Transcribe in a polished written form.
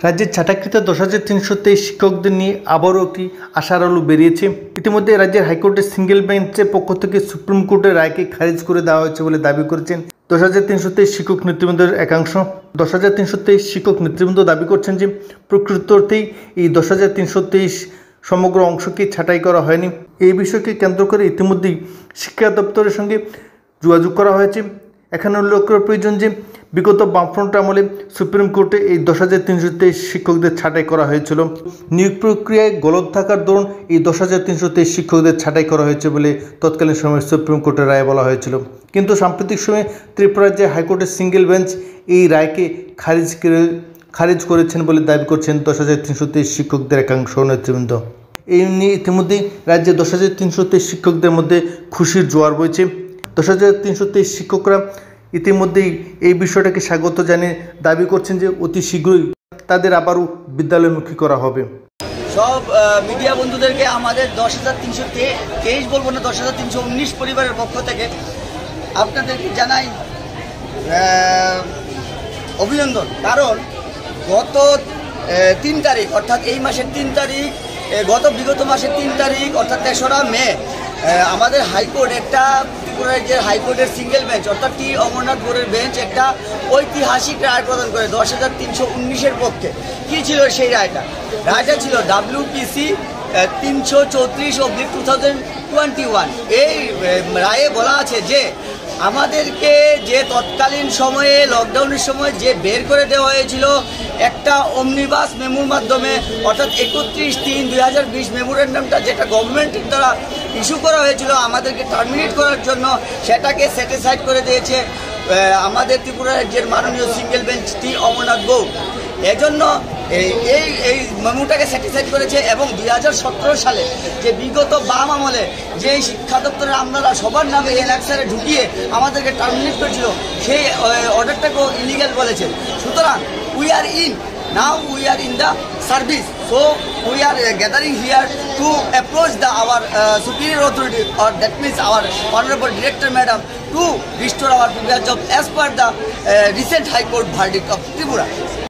রাজ্যের ছাঁটাইকৃত 10,323 শিক্ষকদের নিয়ে আবারও একটি আশার আলো বেরিয়েছে। ইতিমধ্যে রাজ্যের হাইকোর্টের সিঙ্গেল বেঞ্চের পক্ষ থেকে সুপ্রিম কোর্টের রায়কে খারিজ করে দেওয়া হয়েছে বলে দাবি করেছেন 10,323 শিক্ষক নেতৃবৃন্দের একাংশ। 10,323 শিক্ষক নেতৃবৃন্দ দাবি করছেন যে প্রকৃত অর্থেই এই 10,323 সমগ্র অংশকে ছাঁটাই করা হয়নি। এই বিষয়কে কেন্দ্র করে ইতিমধ্যেই শিক্ষা দপ্তরের সঙ্গে যোগাযোগ করা হয়েছে। এখানে উল্লেখ করা প্রয়োজন যে বিগত বামফ্রন্ট আমলে সুপ্রিম কোর্টে এই 10,323 শিক্ষকদের ছাঁটাই করা হয়েছিল। নিয়োগ প্রক্রিয়ায় গলদ থাকার দরুন এই 10,323 শিক্ষকদের ছাঁটাই করা হয়েছে বলে তৎকালীন সময়ে সুপ্রিম কোর্টের রায়ে বলা হয়েছিল। কিন্তু সাম্প্রতিক সময়ে ত্রিপুরা রাজ্যের হাইকোর্টের সিঙ্গেল বেঞ্চ এই রায়কে খারিজ করেছেন বলে দাবি করছেন 10,323 শিক্ষকদের একাংশ নেতৃবৃন্দ। এই নিয়ে ইতিমধ্যেই রাজ্যে 10,323 শিক্ষকদের মধ্যে খুশির জোয়ার বইছে। 10,323 শিক্ষকরা ইতিমধ্যেই এই বিষয়টাকে স্বাগত জানিয়ে দাবি করছেন যে অতি শীঘ্রই তাদের আবারও বিদ্যালয়মুখী করা হবে। সব মিডিয়া বন্ধুদেরকে আমাদের 10,323 বলবো না, 10,319 পরিবারের পক্ষ থেকে আপনাদেরকে জানাই অভিনন্দন। কারণ গত 3 তারিখ অর্থাৎ এই মাসের 3 তারিখ, বিগত মাসের 3 তারিখ অর্থাৎ 3রা মে আমাদের হাইকোর্ট একটা ত্রিপুরা রাজ্যের হাইকোর্টের সিঙ্গেল বেঞ্চ অর্থাৎ টি অমরনাথ বোর্ডের বেঞ্চ একটা ঐতিহাসিক রায় প্রদান করে 10,319-এর পক্ষে। কী ছিল সেই রায়টা? রায়টা ছিল WPC 334/2021। এই রায়ে বলা আছে যে আমাদেরকে যে তৎকালীন সময়ে লকডাউনের সময় যে বের করে দেওয়া হয়েছিল একটা অমনিবাস মেমোর মাধ্যমে অর্থাৎ 31/3/2020 মেমোরেন্ডামটা যেটা গভর্নমেন্টের দ্বারা ইস্যু করা হয়েছিল আমাদেরকে টার্মিনেট করার জন্য, সেটাকে স্যাটিসফাইড করে দিয়েছে আমাদের ত্রিপুরা রাজ্যের মাননীয় সিঙ্গেল বেঞ্চ টি অমরনাথ বোর্ড। এজন্য এই মেমোটাকে স্যাটিসফাইড করেছে এবং 2017 সালে যে বিগত বাম আমলে যে শিক্ষা দপ্তরের আমলারা সবার নামে এনএক্সারে ঢুকিয়ে আমাদেরকে টার্মিনেট করেছিল সেই অর্ডারটাকেও ইলিগাল বলেছে। সুতরাং we are in the service, so we are gathering here to approach our superior authority, or that means our honorable director madam, to restore our previous job as per the recent high court verdict of Tripura.